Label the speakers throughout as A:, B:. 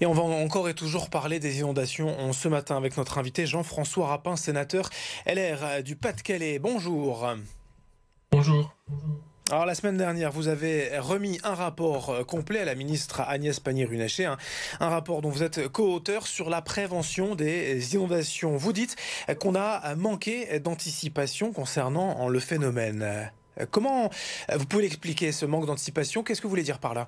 A: Et on va encore et toujours parler des inondations ce matin avec notre invité Jean-François Rapin, sénateur LR du Pas-de-Calais. Bonjour.
B: Bonjour.
A: Alors la semaine dernière, vous avez remis un rapport complet à la ministre Agnès Pannier-Runacher, un rapport dont vous êtes co-auteur sur la prévention des inondations. Vous dites qu'on a manqué d'anticipation concernant le phénomène. Comment vous pouvez l'expliquer, ce manque d'anticipation? Qu'est-ce que vous voulez dire par là?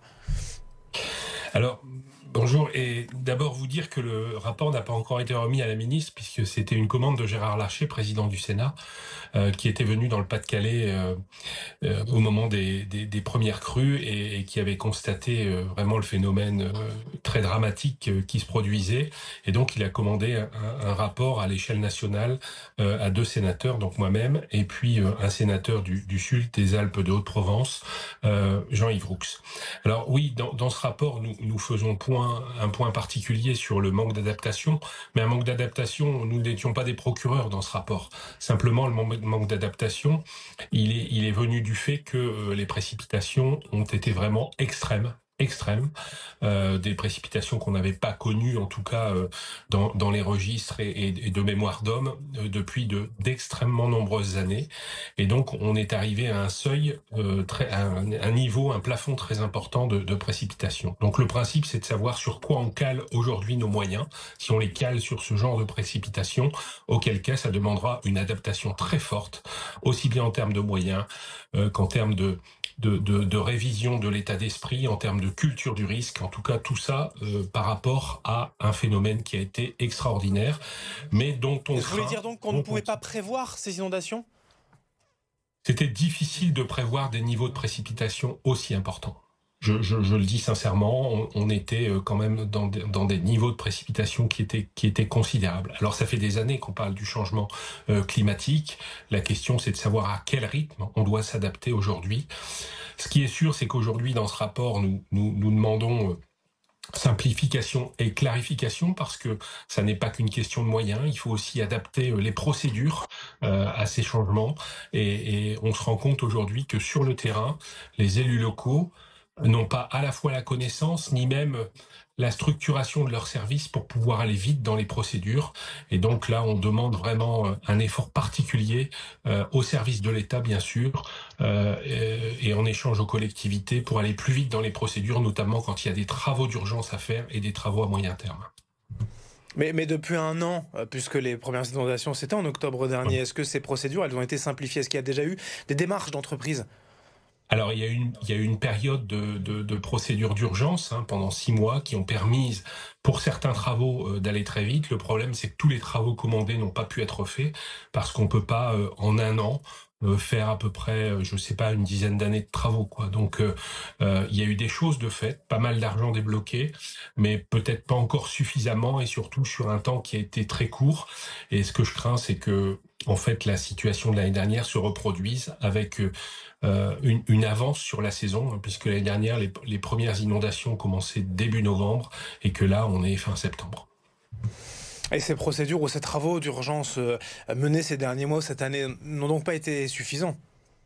B: Alors, bonjour, et d'abord vous dire que le rapport n'a pas encore été remis à la ministre, puisque c'était une commande de Gérard Larcher, président du Sénat, qui était venu dans le Pas-de-Calais au moment des premières crues et qui avait constaté vraiment le phénomène très dramatique qui se produisait. Et donc, il a commandé un rapport à l'échelle nationale à 2 sénateurs, donc moi-même, et puis un sénateur du Sud des Alpes de Haute-Provence, Jean-Yves Roux. Alors oui, dans ce rapport, nous faisons un point particulier sur le manque d'adaptation, mais un manque d'adaptation, nous n'étions pas des procureurs dans ce rapport. Simplement, le manque d'adaptation, il est venu du fait que les précipitations ont été vraiment extrêmes, des précipitations qu'on n'avait pas connues, en tout cas dans les registres et de mémoire d'homme depuis d'extrêmement nombreuses années. Et donc on est arrivé à un seuil, un niveau, un plafond très important de précipitations. Donc le principe, c'est de savoir sur quoi on cale aujourd'hui nos moyens. Si on les cale sur ce genre de précipitations, auquel cas ça demandera une adaptation très forte, aussi bien en termes de moyens qu'en termes de révision de l'état d'esprit, en termes de culture du risque, en tout cas tout ça par rapport à un phénomène qui a été extraordinaire, mais dont on
A: Vous voulez
B: craint,
A: dire donc qu'on ne pouvait pas prévoir ces inondations?
B: c'était difficile de prévoir des niveaux de précipitation aussi importants. Je le dis sincèrement, on était quand même dans des niveaux de précipitation qui étaient considérables. Alors ça fait des années qu'on parle du changement climatique. La question, c'est de savoir à quel rythme on doit s'adapter aujourd'hui. Ce qui est sûr, c'est qu'aujourd'hui, dans ce rapport, nous demandons simplification et clarification, parce que ça n'est pas qu'une question de moyens, il faut aussi adapter les procédures à ces changements, et on se rend compte aujourd'hui que sur le terrain, les élus locaux n'ont pas à la fois la connaissance, ni même la structuration de leurs services pour pouvoir aller vite dans les procédures. Et donc là, on demande vraiment un effort particulier au service de l'État, bien sûr, et en échange aux collectivités pour aller plus vite dans les procédures, notamment quand il y a des travaux d'urgence à faire et des travaux à moyen terme.
A: Mais depuis un an, puisque les premières inondations c'était en octobre dernier, est-ce que ces procédures elles ont été simplifiées? Est-ce qu'il y a déjà eu des démarches d'entreprise?
B: Alors, il y a eu une période de procédure d'urgence pendant 6 mois qui ont permis, pour certains travaux, d'aller très vite. Le problème, c'est que tous les travaux commandés n'ont pas pu être faits parce qu'on peut pas, en un an, faire à peu près, je sais pas, une dizaine d'années de travaux, quoi. Donc, il y a eu des choses de faites, pas mal d'argent débloqué, mais peut-être pas encore suffisamment, et surtout sur un temps qui a été très court. Et ce que je crains, c'est que, en fait, la situation de l'année dernière se reproduise avec une avance sur la saison, puisque l'année dernière, les premières inondations ont commencé début novembre, et que là, on est fin septembre.
A: Et ces procédures ou ces travaux d'urgence menés ces derniers mois, cette année, n'ont donc pas été suffisants?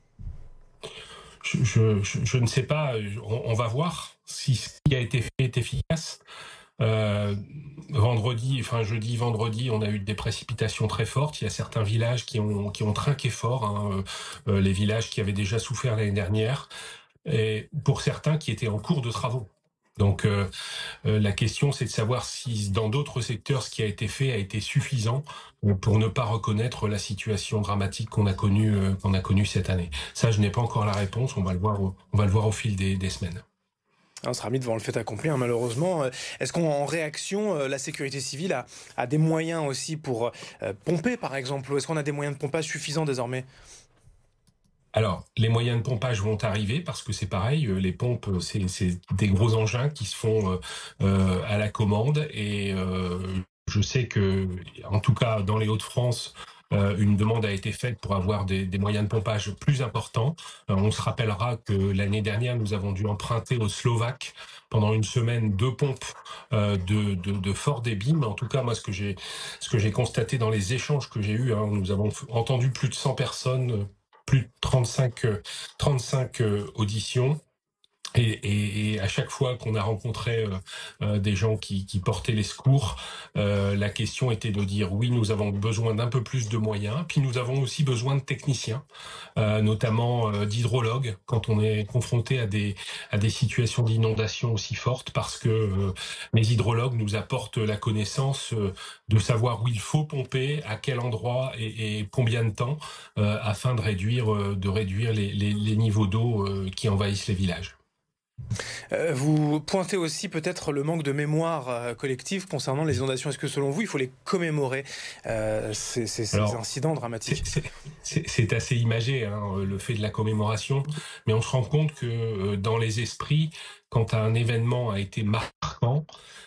B: Je ne sais pas, on va voir si ce qui a été fait est efficace. Jeudi, vendredi, on a eu des précipitations très fortes. Il y a certains villages qui ont trinqué fort, les villages qui avaient déjà souffert l'année dernière, et pour certains qui étaient en cours de travaux. Donc la question, c'est de savoir si dans d'autres secteurs, ce qui a été fait a été suffisant pour ne pas reconnaître la situation dramatique qu'on a connue cette année. Ça, je n'ai pas encore la réponse. On va le voir au fil des semaines.
A: On sera mis devant le fait accompli, malheureusement. Est-ce qu'en réaction, la sécurité civile a des moyens aussi pour pomper, par exemple? Ou est-ce qu'on a des moyens de pompage suffisants désormais?
B: Alors, les moyens de pompage vont arriver, parce que c'est pareil, les pompes, c'est des gros engins qui se font à la commande, et je sais que, en tout cas dans les Hauts-de-France, une demande a été faite pour avoir des moyens de pompage plus importants. On se rappellera que l'année dernière, nous avons dû emprunter aux Slovaques pendant une semaine 2 pompes de fort débit. Mais en tout cas, moi, ce que j'ai constaté dans les échanges que j'ai eus, nous avons entendu plus de 100 personnes, plus de 35 auditions. Et à chaque fois qu'on a rencontré des gens qui portaient les secours, la question était de dire oui, nous avons besoin d'un peu plus de moyens, puis nous avons aussi besoin de techniciens, notamment d'hydrologues, quand on est confronté à des situations d'inondation aussi fortes, parce que les hydrologues nous apportent la connaissance de savoir où il faut pomper, à quel endroit et combien de temps, afin de réduire les niveaux d'eau qui envahissent les villages.
A: Vous pointez aussi peut-être le manque de mémoire collective concernant les inondations. Est-ce que selon vous, il faut les commémorer, ces
B: Alors,
A: incidents dramatiques?
B: c'est assez imagé, hein, le fait de la commémoration, mais on se rend compte que dans les esprits, quand un événement a été marquant,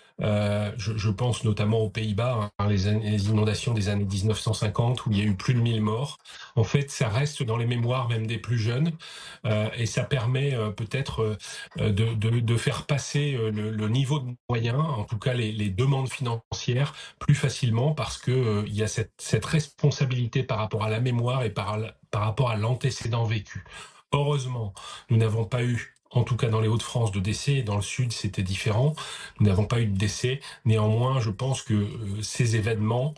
B: je pense notamment aux Pays-Bas, hein, les inondations des années 1950 où il y a eu plus de 1000 morts. En fait, ça reste dans les mémoires même des plus jeunes, et ça permet peut-être de faire passer le niveau de moyens, en tout cas les demandes financières, plus facilement parce que il y a cette responsabilité par rapport à la mémoire et par rapport à l'antécédent vécu. Heureusement, nous n'avons pas eu, en tout cas dans les Hauts-de-France, de décès. Dans le Sud, c'était différent. Nous n'avons pas eu de décès. Néanmoins, je pense que ces événements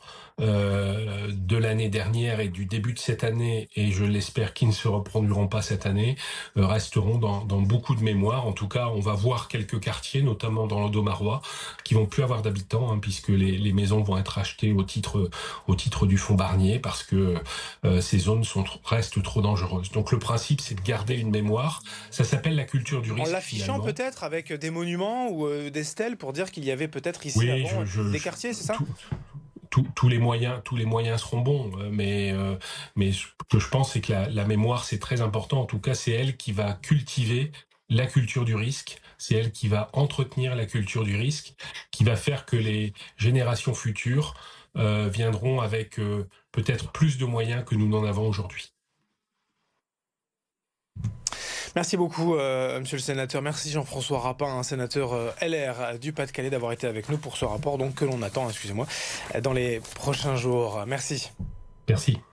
B: de l'année dernière et du début de cette année, et je l'espère qu'ils ne se reproduiront pas cette année, resteront dans beaucoup de mémoire. En tout cas, on va voir quelques quartiers, notamment dans l'Audomarois, qui vont plus avoir d'habitants, hein, puisque les maisons vont être achetées au titre du fonds Barnier, parce que ces zones restent trop dangereuses. Donc le principe, c'est de garder une mémoire. Ça s'appelle la culture du
A: En
B: risque,
A: l'affichant
B: finalement.
A: peut-être avec des monuments ou des stèles pour dire qu'il y avait peut-être ici
B: Oui,
A: avant des quartiers, c'est ça?
B: tous les moyens seront bons, mais ce que je pense, c'est que la mémoire, c'est très important. En tout cas, c'est elle qui va cultiver la culture du risque. C'est elle qui va entretenir la culture du risque, qui va faire que les générations futures viendront avec peut-être plus de moyens que nous n'en avons aujourd'hui.
A: Merci beaucoup, monsieur le sénateur. Merci Jean-François Rapin, un sénateur LR du Pas-de-Calais, d'avoir été avec nous pour ce rapport donc, que l'on attend, excusez-moi, dans les prochains jours. Merci.
B: Merci.